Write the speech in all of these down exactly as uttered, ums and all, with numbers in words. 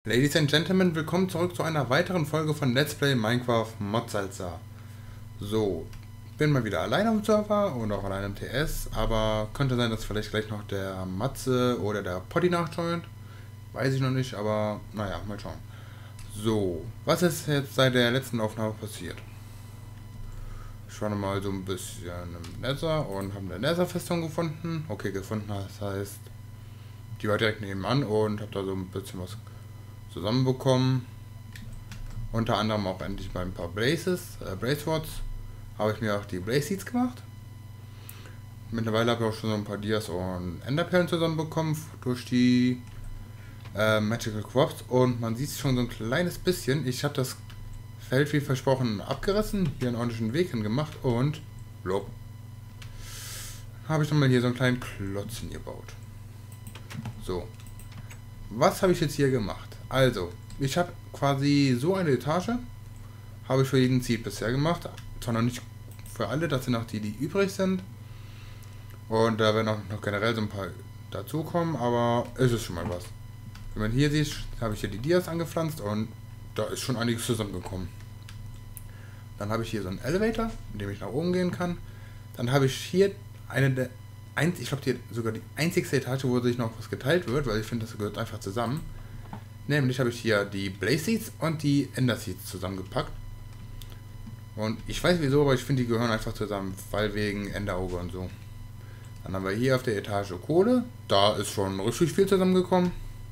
Ladies and Gentlemen, willkommen zurück zu einer weiteren Folge von Let's Play Minecraft Mod Salsa. So, bin mal wieder allein am Server und auch allein im T S, aber könnte sein, dass vielleicht gleich noch der Matze oder der Potti nachjoint. Weiß ich noch nicht, aber naja, mal schauen. So, was ist jetzt seit der letzten Aufnahme passiert? Ich war nochmal so ein bisschen im Nether und habe eine Nether-Festung gefunden. Okay, gefunden, das heißt, die war direkt nebenan und habe da so ein bisschen was zusammenbekommen. Unter anderem auch endlich mal ein paar Blazes, äh, Blazewords. Habe ich mir auch die Blaze Seeds gemacht. Mittlerweile habe ich auch schon so ein paar Dias und Enderperlen zusammenbekommen durch die äh, Magical Crops. Und man sieht es schon so ein kleines bisschen. Ich habe das Feld wie versprochen abgerissen, hier einen ordentlichen Weg hingemacht und blop, habe ich nochmal hier so einen kleinen Klotz hingebaut. So, was habe ich jetzt hier gemacht? Also, ich habe quasi so eine Etage, habe ich für jeden Seed bisher gemacht, zwar noch nicht für alle, das sind auch die, die übrig sind. Und da werden auch noch generell so ein paar dazukommen, aber es ist schon mal was. Wenn man hier sieht, habe ich hier die Dias angepflanzt und da ist schon einiges zusammengekommen. Dann habe ich hier so einen Elevator, in dem ich nach oben gehen kann. Dann habe ich hier eine der, ich glaube hier sogar die einzigste Etage, wo sich noch was geteilt wird, weil ich finde, das gehört einfach zusammen. Nämlich habe ich hier die Blaze Seeds und die Ender Seeds zusammengepackt. Und ich weiß wieso, aber ich finde, die gehören einfach zusammen, weil wegen Enderauge und so. Dann haben wir hier auf der Etage Kohle. Da ist schon richtig viel zusammengekommen.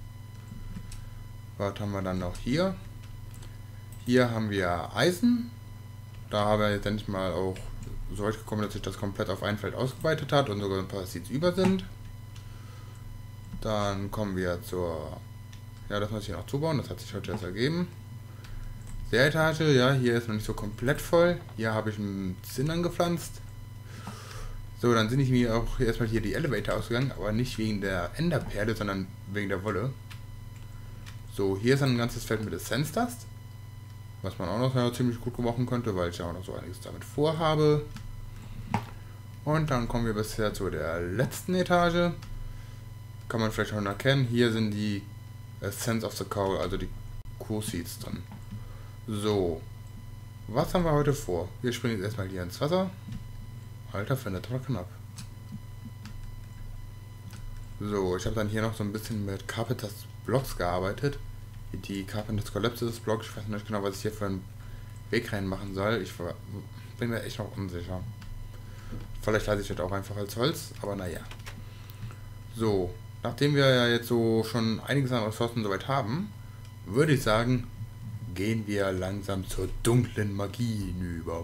Was haben wir dann noch hier? Hier haben wir Eisen. Da haben wir jetzt endlich mal auch so weit gekommen, dass sich das komplett auf ein Feld ausgeweitet hat und sogar ein paar Seeds über sind. Dann kommen wir zur... Ja, das muss ich hier noch zubauen, das hat sich heute erst ergeben. Der Etage, ja, hier ist noch nicht so komplett voll. Hier habe ich einen Zinn angepflanzt. So, dann sind ich mir auch erstmal hier die Elevator ausgegangen, aber nicht wegen der Enderperle, sondern wegen der Wolle. So, hier ist dann ein ganzes Feld mit Essence Dust, was man auch noch ja, ziemlich gut gebrauchen könnte, weil ich ja auch noch so einiges damit vorhabe. Und dann kommen wir bisher zu der letzten Etage. Kann man vielleicht schon erkennen, hier sind die Essence of the Cow, also die Kuh-Seeds drin. So, was haben wir heute vor? Wir springen jetzt erstmal hier ins Wasser. Alter, findet aber knapp. So, ich habe dann hier noch so ein bisschen mit Carpenters Blocks gearbeitet. Die Carpenters Collapses Blocks, ich weiß nicht genau, was ich hier für einen Weg reinmachen soll. Ich bin mir echt noch unsicher. Vielleicht lasse ich das auch einfach als Holz, aber naja. So, nachdem wir ja jetzt so schon einiges an Ressourcen soweit haben, würde ich sagen, gehen wir langsam zur dunklen Magie hinüber.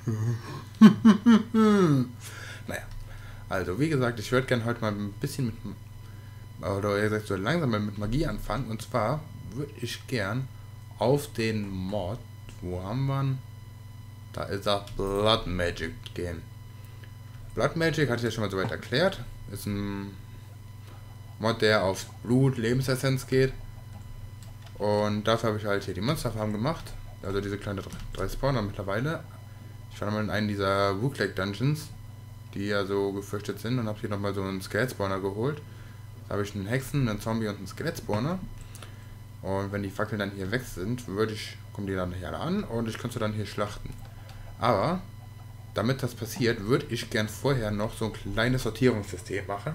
Naja, also wie gesagt, ich würde gerne heute mal ein bisschen mit, oder eher gesagt so langsam mal mit Magie anfangen. Und zwar würde ich gern auf den Mod, wo haben wir ihn? Da ist er, Blood Magic gehen. Blood Magic hatte ich ja schon mal soweit erklärt. Ist ein Mod, der auf Blut, Lebensessenz geht. Und dafür habe ich halt hier die Monsterfarm gemacht. Also diese kleinen drei Spawner mittlerweile. Ich war nochmal in einen dieser Rook Lake Dungeons, die ja so gefürchtet sind, und habe hier nochmal so einen Skelett-Spawner geholt. Da habe ich einen Hexen, einen Zombie und einen Skelett-Spawner. Und wenn die Fackeln dann hier weg sind, würde ich, kommen die dann hier an und ich könnte dann hier schlachten. Aber damit das passiert, würde ich gern vorher noch so ein kleines Sortierungssystem machen.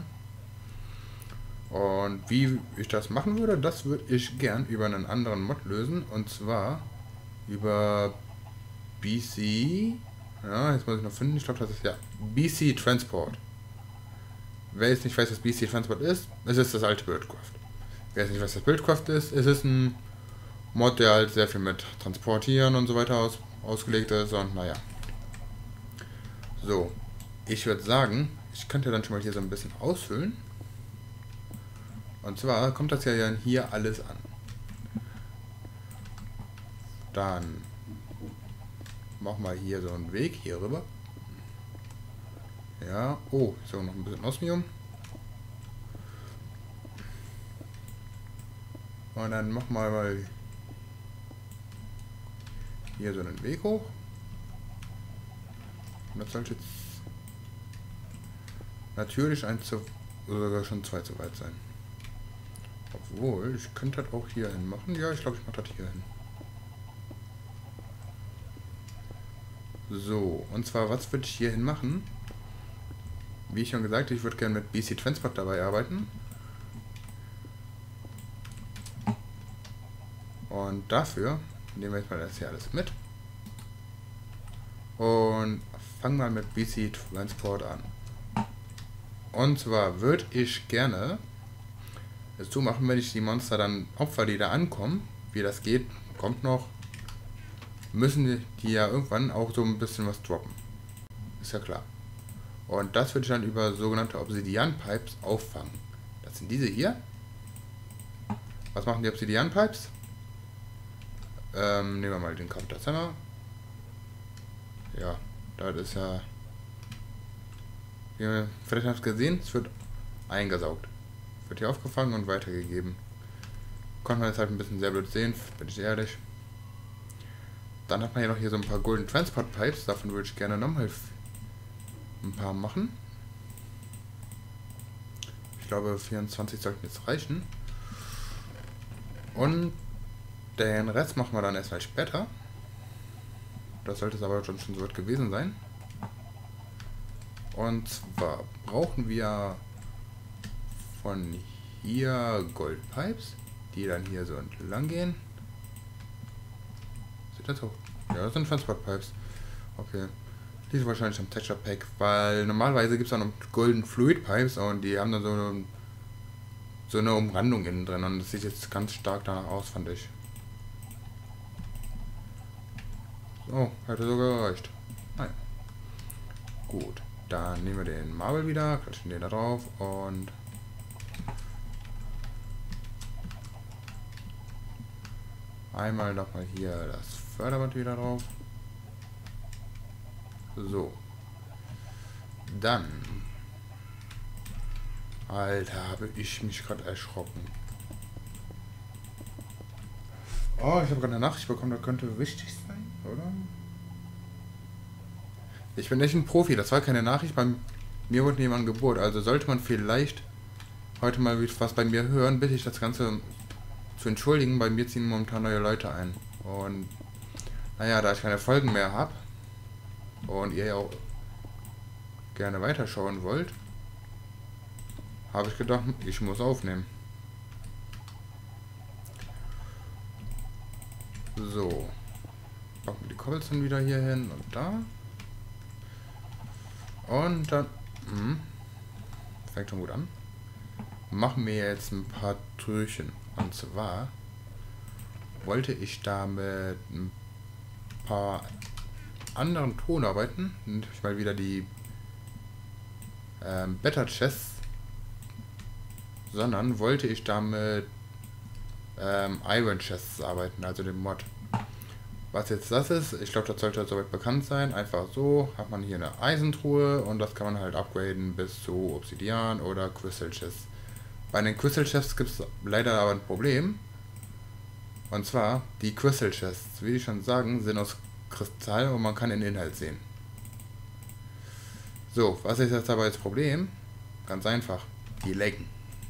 Und wie ich das machen würde, das würde ich gern über einen anderen Mod lösen. Und zwar über B C... Ja, jetzt muss ich noch finden. Ich glaube, das ist ja B C Transport. Wer jetzt nicht weiß, was B C Transport ist, es ist das alte Buildcraft. Wer jetzt nicht weiß, was Buildcraft ist, es ist ein Mod, der halt sehr viel mit Transportieren und so weiter aus, ausgelegt ist. Und naja. So, ich würde sagen, ich könnte dann schon mal hier so ein bisschen ausfüllen. Und zwar kommt das ja hier alles an. Dann machen wir hier so einen Weg hier rüber. Ja, oh, so noch ein bisschen Osmium. Und dann machen wir mal hier so einen Weg hoch. Und das sollte jetzt natürlich ein zu, oder sogar schon zwei zu weit sein. Obwohl, ich könnte das auch hier hin machen. Ja, ich glaube, ich mache das hier hin. So, und zwar, was würde ich hier hin machen? Wie ich schon gesagt, ich würde gerne mit B C Transport dabei arbeiten. Und dafür nehmen wir jetzt mal das hier alles mit. Und fangen mal mit B C Transport an. Und zwar würde ich gerne es so machen, wenn ich die Monster dann Opfer, die da ankommen, wie das geht, kommt noch, müssen die ja irgendwann auch so ein bisschen was droppen. Ist ja klar. Und das würde ich dann über sogenannte Obsidian Pipes auffangen. Das sind diese hier. Was machen die Obsidian Pipes? Ähm, nehmen wir mal den Computer. Ja, das ist ja... Vielleicht habt ihr gesehen, es wird eingesaugt. Wird hier aufgefangen und weitergegeben. Konnte man jetzt halt ein bisschen sehr blöd sehen, bin ich ehrlich. Dann hat man ja noch hier so ein paar Golden Transport Pipes. Davon würde ich gerne nochmal ein paar machen. Ich glaube vierundzwanzig sollten jetzt reichen. Und den Rest machen wir dann erstmal später. Das sollte es aber schon, schon so weit gewesen sein. Und zwar brauchen wir von hier Gold Pipes, die dann hier so entlang gehen. Sieht das so? Ja, das sind Transport Pipes. Okay. Die sind wahrscheinlich am Texture Pack, weil normalerweise gibt es auch noch Golden Fluid Pipes und die haben dann so eine, so eine Umrandung innen drin und das sieht jetzt ganz stark danach aus, fand ich. So, hätte sogar gereicht. Nein. Gut, dann nehmen wir den Marble wieder, klatschen den da drauf und einmal nochmal hier das Förderband wieder drauf. So. Dann. Alter, habe ich mich gerade erschrocken. Oh, ich habe gerade eine Nachricht bekommen, das könnte wichtig sein, oder? Ich bin echt ein Profi, das war keine Nachricht, bei mir wurde jemand Geburt, also sollte man vielleicht heute mal was bei mir hören, bitte ich das Ganze zu entschuldigen, bei mir ziehen momentan neue Leute ein. Und naja, da ich keine Folgen mehr habe und ihr ja auch gerne weiterschauen wollt, habe ich gedacht, ich muss aufnehmen. So. Packen wir die Cobblestone wieder hier hin und da. Und dann... Mh, fängt schon gut an. Machen wir jetzt ein paar Türchen. Und zwar wollte ich da mit ein paar anderen Ton arbeiten. Ich mal wieder die ähm, Better Chests. Sondern wollte ich damit ähm, Iron Chests arbeiten, also den Mod. Was jetzt das ist, ich glaube, das sollte soweit bekannt sein. Einfach so hat man hier eine Eisentruhe und das kann man halt upgraden bis zu Obsidian oder Crystal Chests. Bei den Crystal Chests gibt es leider aber ein Problem. Und zwar, die Crystal Chests, wie die schon sagen, sind aus Kristall und man kann den Inhalt sehen. So, was ist jetzt aber das Problem? Ganz einfach, die laggen.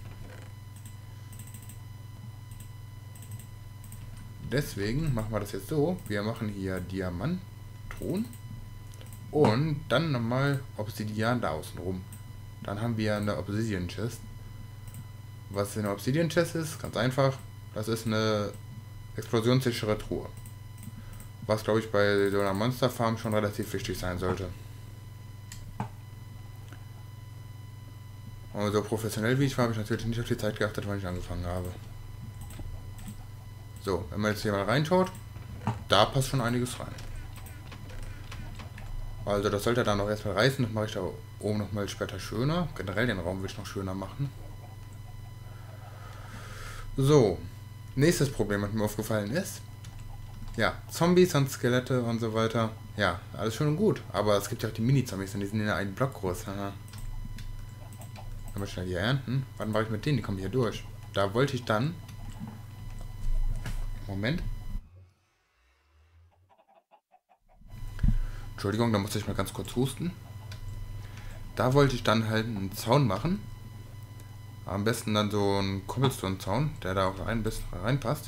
Deswegen machen wir das jetzt so. Wir machen hier Diamantton und dann nochmal Obsidian da außen rum. Dann haben wir eine Obsidian Chest. Was eine Obsidian Chest ist, ganz einfach. Das ist eine explosionssichere Truhe. Was glaube ich bei so einer Monster Farm schon relativ wichtig sein sollte. Und so professionell wie ich war, habe ich natürlich nicht auf die Zeit geachtet, wann ich angefangen habe. So, wenn man jetzt hier mal reinschaut, da passt schon einiges rein. Also das sollte dann noch erstmal reißen, das mache ich da oben nochmal später schöner. Generell den Raum will ich noch schöner machen. So, nächstes Problem, was mir aufgefallen ist. Ja, Zombies und Skelette und so weiter. Ja, alles schön und gut. Aber es gibt ja auch die Mini-Zombies und die sind ja einen Block groß. Aha. Können wir schnell hier ernten. Wann war ich mit denen? Die kommen hier durch. Da wollte ich dann... Moment. Entschuldigung, da musste ich mal ganz kurz husten. Da wollte ich dann halt einen Zaun machen. Am besten dann so ein Cobblestone-Zaun, der da auch ein bisschen reinpasst.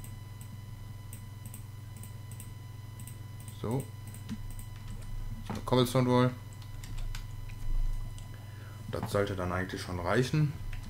So. So eine Cobblestone Wall. Das sollte dann eigentlich schon reichen.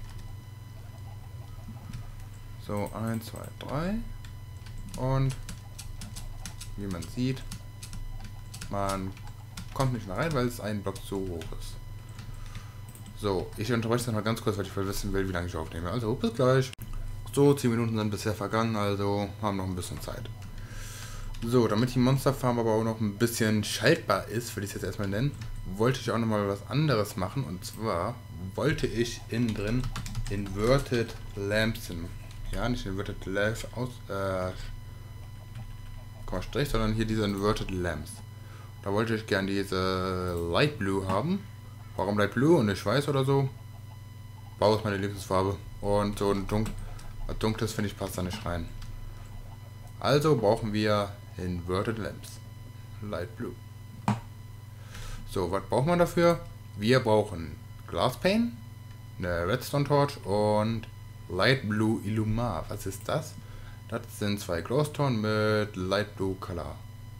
So, eins, zwei, drei. Und wie man sieht, man kommt nicht mehr rein, weil es ein Block zu hoch ist. So, ich unterbreche das noch ganz kurz, weil ich will wissen will, wie lange ich aufnehme. Also, bis gleich. So, zehn Minuten sind bisher vergangen, also haben noch ein bisschen Zeit. So, damit die Monsterfarm aber auch noch ein bisschen schaltbar ist, würde ich es jetzt erstmal nennen, wollte ich auch nochmal was anderes machen. Und zwar wollte ich innen drin Inverted Lamps hin. Ja, nicht Inverted Lamps aus, äh, Strich, sondern hier diese Inverted Lamps. Da wollte ich gern diese Light Blue haben. Warum Light Blue und nicht weiß oder so? Blau ist meine Lieblingsfarbe. Und so ein Dun was Dunkles, finde ich, passt da nicht rein. Also brauchen wir Inverted Lamps. Light Blue. So, was braucht man dafür? Wir brauchen Glass Pane, eine Redstone Torch und Light Blue Illumar. Was ist das? Das sind zwei Glowstone mit Light Blue Color.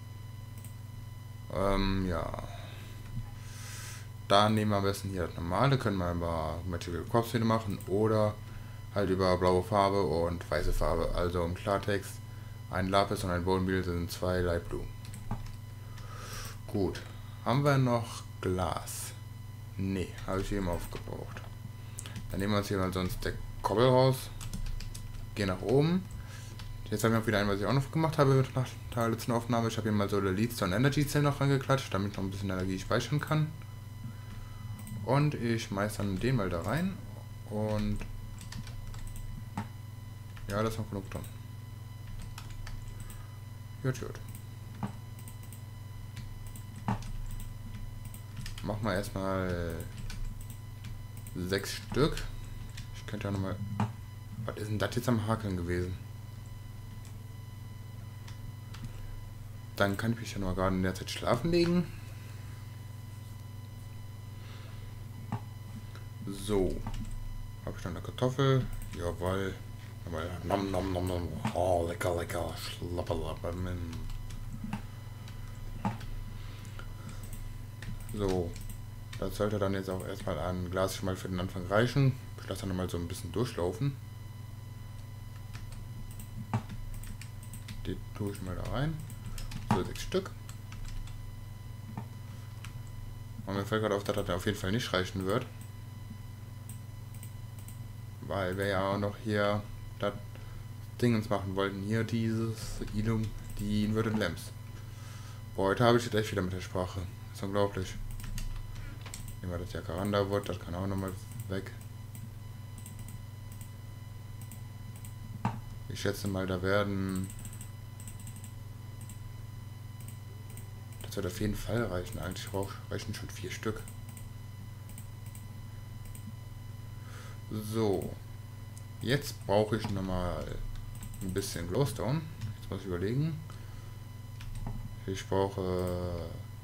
Ähm, ja. Da nehmen wir am besten hier das normale, können wir über Material Corpse machen oder halt über blaue Farbe und weiße Farbe. Also im Klartext, ein Lapis und ein Bone Meal sind zwei Light Blue. Gut. Haben wir noch Glas? Ne, habe ich eben aufgebraucht. Dann nehmen wir uns hier mal sonst der Cobble raus. Gehen nach oben. Jetzt habe ich noch wieder ein, was ich auch noch gemacht habe nach der letzten Aufnahme. Ich habe hier mal so eine Leadstone Energy Cell noch rangeklatscht, damit ich noch ein bisschen Energie speichern kann. Und ich schmeiß dann den mal da rein. Und ja, da ist noch genug drin. Gut, gut. Machen wir erstmal sechs Stück. Ich könnte ja nochmal. Was ist denn das jetzt am Hakeln gewesen? Dann kann ich mich ja noch gerade in der Zeit schlafen legen. So. Habe ich dann eine Kartoffel? Jawohl. Nom nom nom nom. Oh, lecker, lecker. Schlapperlapper. So. Das sollte dann jetzt auch erstmal an Glas schon mal für den Anfang reichen. Ich lasse dann nochmal so ein bisschen durchlaufen. Die tue ich mal da rein. So sechs Stück. Und mir fällt gerade auf, dass das auf jeden Fall nicht reichen wird. Weil wir ja auch noch hier das Dingens machen wollten. Hier dieses Illum, die Inverted Lamps. Boah, heute habe ich jetzt echt wieder mit der Sprache. Das ist unglaublich. Nehmen wir das Jacaranda-Wort, das kann auch nochmal weg. Ich schätze mal, da werden... Das wird auf jeden Fall reichen. Eigentlich reichen schon vier Stück. So. Jetzt brauche ich nochmal ein bisschen Glowstone. Jetzt muss ich überlegen. Ich brauche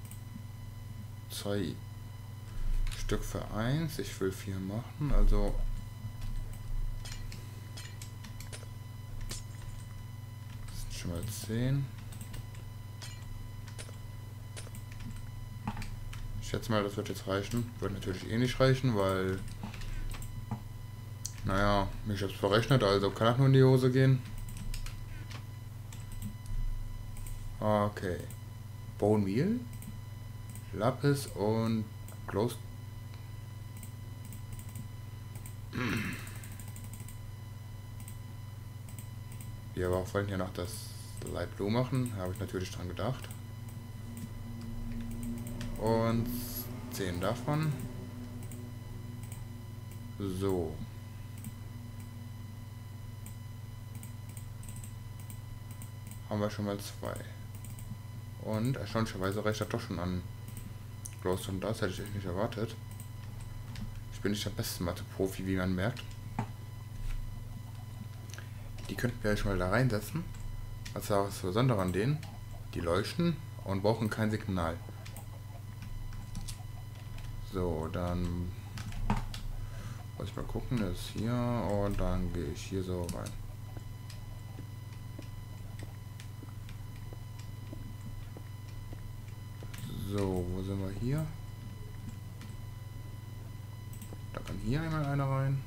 zwei Stück für eins. Ich will vier machen. Also das sind schon mal zehn. Ich schätze mal, das wird jetzt reichen. Wird natürlich eh nicht reichen, weil... Naja, ich hab's verrechnet, also kann das nur in die Hose gehen. Okay. Bone Meal, Lapis und Glow. Wir aber wollten ja noch das Light Blue machen, habe ich natürlich dran gedacht. Und zehn davon. So. Haben wir schon mal zwei. Und erstaunlicherweise reicht das doch schon an Glowstone. Das hätte ich echt nicht erwartet. Ich bin nicht der beste Mathe-Profi, wie man merkt. Die könnten wir schon mal da reinsetzen. Was ist auch das Besondere an denen? Die leuchten und brauchen kein Signal. So, dann Muss ich mal gucken, das ist hier und dann gehe ich hier so rein. So, wo sind wir hier? Da kann hier einmal einer rein.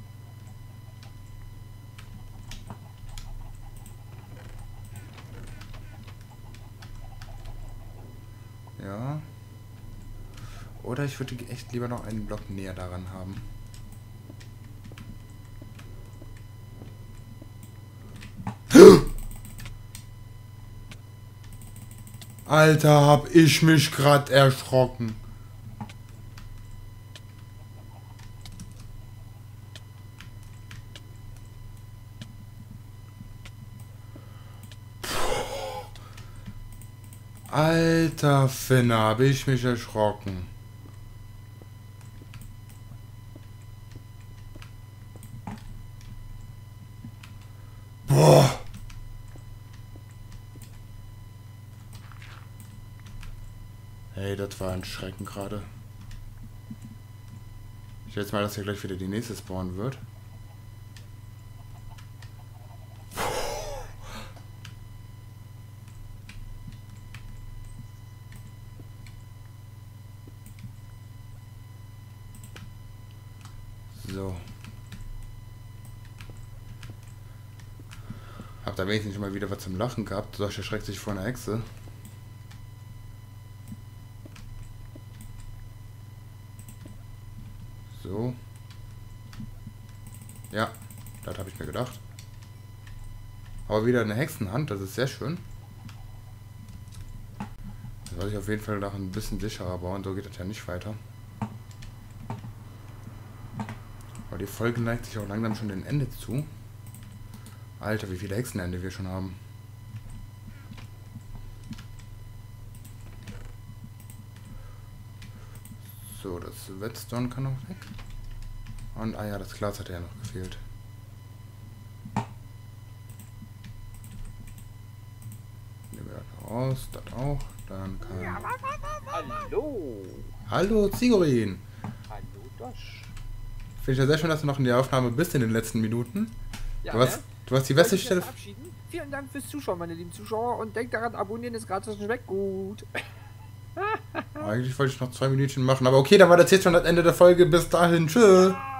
Ja. Oder ich würde echt lieber noch einen Block näher daran haben. Alter, hab ich mich grad erschrocken. Alter Finne, hab ich mich erschrocken. Boah. Hey, das war ein Schrecken gerade. Ich schätze mal, dass hier gleich wieder die nächste spawnen wird. So. Hab da wenigstens mal wieder was zum Lachen gehabt. Solch erschreckt sich vor einer Hexe. So. Ja, das habe ich mir gedacht. Aber wieder eine Hexenhand, das ist sehr schön. Das soll ich auf jeden Fall noch ein bisschen sicherer bauen, so geht das ja nicht weiter. Aber die Folge neigt sich auch langsam schon dem Ende zu. Alter, wie viele Hexenhände wir schon haben. So, das Whetstone kann noch weg. Und, ah ja, das Glas hat ja noch gefehlt. Nehmen wir das raus, das auch. Dann kann... Hallo! Hallo, Zigorin! Hallo, Dosch! Finde ich ja sehr schön, dass du noch in der Aufnahme bist in den letzten Minuten. Ja, du, hast, ne? du hast die Wollte beste ich Stelle... jetzt verabschieden? Vielen Dank fürs Zuschauen, meine lieben Zuschauer. Und denkt daran, abonnieren ist gratis und weg gut. Eigentlich wollte ich noch zwei Minuten machen, aber okay, dann war das jetzt schon das Ende der Folge. Bis dahin, tschüss!